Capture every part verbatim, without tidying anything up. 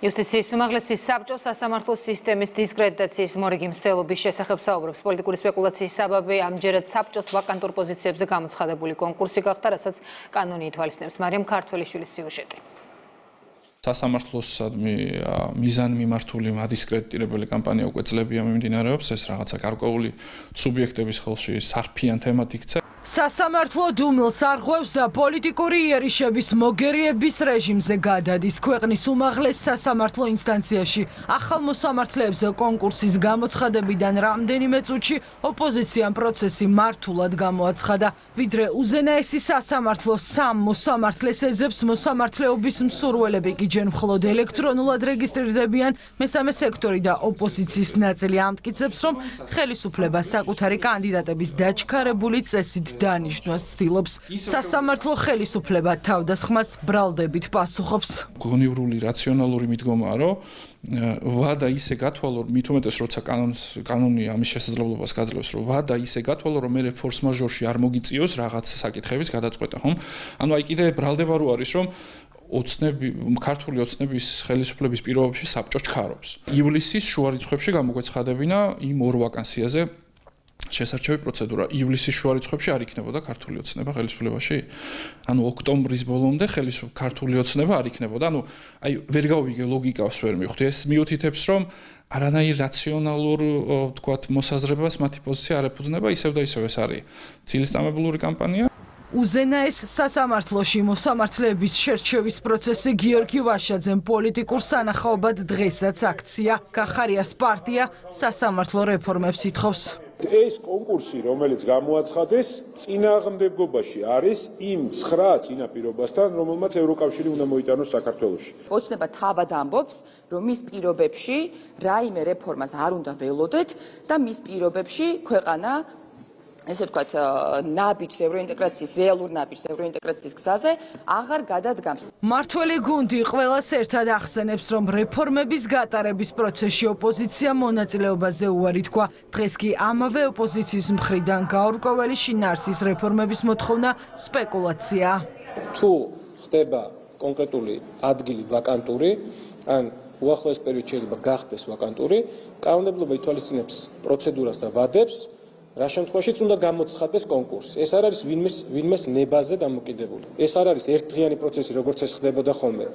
იუსტიციის უმაღლესი საბჭო სასამართლო სისტემის დისკრედიტაციის მორიგი მცდელობის შესახებ საუბრობს. პოლიტიკური სპეკულაციის საბაბი ამჯერად საბჭოს ვაკანტურ პოზიციებზე გამოცხადებული კონკურსი გახდა, რასაც კანონი ითვალისწინებს. მარიამ ქართველიშვილის სიუჟეტი. სასამართლოსადმი მიზანმიმართული ადისკრედიტირებელი კამპანია უკვე წლებია მიმდინარეობს, ეს რაღაცა გარკვეული სუბიექტების ხელში სარფიან თემად იქცა. სასამართლო დუმილს არღვევს და პოლიტიკური იერიშების მოგერიების რეჟიმზე გადადის. ქვეყნის უმაღლეს სასამართლო ინსტანციაში ახალ მოსამართლეებზე კონკურსის გამოცხადებიდან რამდენიმე წუთში ოპოზიციამ პროცესი მართულად გამოაცხადა. ვიდრე უზენაესი სასამართლო სამ მოსამართლეს ეძებს მოსამართლეობის მსურველები კი ჯერ მხოლოდ ელექტრონულად რეგისტრირდებიან. მესამე სექტორი და ოპოზიციის ნაწილი ამტკიცებს, რომ ხელისუფლება საკუთარი კანდიდატების დაჩქარებული წესით დანიშნვას ცდილობს. სასამართლო ხელისუფლება თავდასხმას ბრალდებით პასუხობს. გონივრული რაციონალური მიდგომაა, რომ ვადა ისე გათვალო, მით უმეტეს როცა კანონი ამის შესაძლებლობას გაძლევს, რომ ვადა ისე გათვალო, რომ მე ფორს მაჟორში არ მოგიწიოს რაღაც საკითხების გადაწყვეტა, ხომ? ანუ აი კიდე ბრალდება რო არის, რომ ოცნები, ქართული ოცნების ხელისუფლების პირობებში საბჭო ჩქარობს. ივლისის შუა რიცხვებში გამოგვეცხადებინა იმ ორ ვაკანსიაზე შესარჩევი პროცედურა. ივლისის შუა რიცხვებში არ იქნებოდა ქართული ოცნება ხელისუფლებაში. ანუ ოქტომბრის ბოლომდე ხელისუფლება ქართული ოცნება არ იქნებოდა. ანუ აი ვერ გავიგე ლოგიკას ვერ მივხვდი. ეს მიუთითებს, რომ არანაირ რაციონალურ, თქვათ, მოსაზრებას მათი პოზიცია არ ეფუძნება, ისევ და ისევ ეს არის ცილისწამებლური კამპანია. უზენაეს სასამართლოში მოსამართლეების შერჩევის პროცესი გიორგი ვაშაძემ პოლიტიკურ სანახაობად დღესაც აქცია. გახარიას პარტია სასამართლო რეფორმებს ითხოვს. ეს კონკურსი, რომელიც გამოაცხადეს, წინააღმდეგობაში არის იმ ცხრა წინაპირობასთან, რომელმაც ევროკავშირი უნდა მოიტანოს საქართველოში. ოცნება თავად ამბობს, რომ მის პირობებში რაიმე რეფორმას არ უნდა ველოდეთ და მის პირობებში ქვეყანა ესე ვთქვათ, ნაბიჯს ევროინტეგრაციის, რეალურ ნაბიჯს ევროინტეგრაციის გზაზე აღარ გადადგამს. მართველი გუნდი ყველას ერთად ახსენებს, რომ რეფორმების გატარების პროცესში ოპოზიცია მონაწილეობაზე უარი თქვა. დღეს კი ამავე ოპოზიციის მხრიდან გაურკვეველი შინაარსის რეფორმების მოთხოვნა სპეკულაციაა. თუ ხდება კონკრეტული ადგილი ვაკანტური, ან უახლოეს პერიოდში შეიძლება გახდეს ვაკანტური, კანონმდებლობა ითვალისწინებს პროცედურას და ვადებს, რა შემთხვევაშიც უნდა გამოცხადდეს კონკურსი. ეს არ არის ვინმეს ვინმეს ნებაზე დამოკიდებული. ეს არ არის ერთდღიანი პროცესი, როგორც ეს ხდებოდა ხოლმე.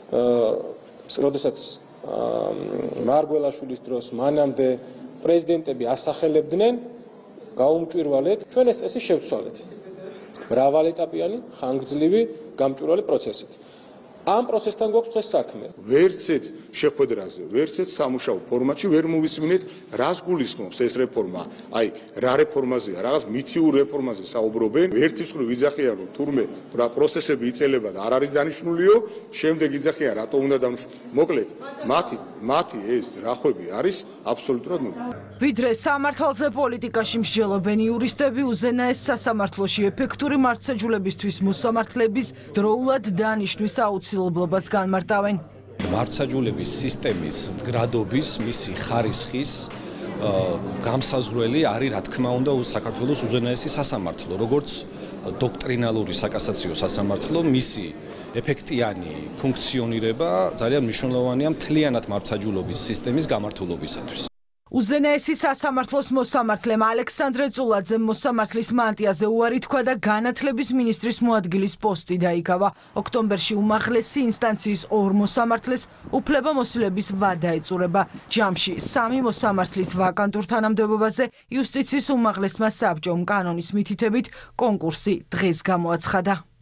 როდესაც მარგველაშვილის დროს მანამდე პრეზიდენტები ასახელებდნენ, გაუმჭვირვალეთ, ჩვენ ეს წესი შევცვალეთ. მრავალეტაპიანი, ხანგრძლივი, გამჭვირვალე პროცესით. ამ პროცესთან გვაქვს დღეს საქმე. ვერცეთ შეხვედრაზე, ვერცეთ სამუშაო ფორმატში ვერ მოვისმინეთ, რას გულისხმობს ეს რეფორმა. აი, რა რეფორმაზეა, რაღაც მითიურ რეფორმაზე საუბრობენ. ერთის მხრივ იძახიან, რომ თურმე რა პროცესები იწელება და არ არის დანიშნულიო, შემდეგ იძახიან, რატო უნდა დანიშნულიყო. მოკლედ, მათი, მათი ეს რახვები არის აბსოლუტურად ნუ. ვიდრე სამართალზე პოლიტიკაში მსჯელობენ იურისტები, უზენაეს სასამართლოში ეფექტური მართლმსაჯულებისთვის მოსამართლეების დროულად დანიშვნის აუცილებლობას განმარტავენ. მართლმსაჯულების სისტემის მდგრადობის, მისი ხარისხის გამსაზღვრელი არის, რა თქმა უნდა, საქართველოს უზენაესი სასამართლო, როგორც დოქტრინალური საკასაციო სასამართლო, მისი ეფექტიანი ფუნქციონირება ძალიან მნიშვნელოვანია მთლიანად მართლმსაჯულობის სისტემის გამართულობისათვის. უზენაესი სასამართლოს მოსამართლემ ალექსანდრე წულაძემ მოსამართლის მანტიაზე უარი თქვა და განათლების მინისტრის მოადგილის პოსტი დაიკავა. ოქტომბერში უმაღლესი ინსტანციის ორ მოსამართლეს უფლებამოსილების ვადა ეწურება. ჯამში სამი მოსამართლის ვაკანტურ თანამდებობაზე იუსტიციის უმაღლესმა საბჭომ კანონის მითითებით კონკურსი დღეს გამოაცხადა.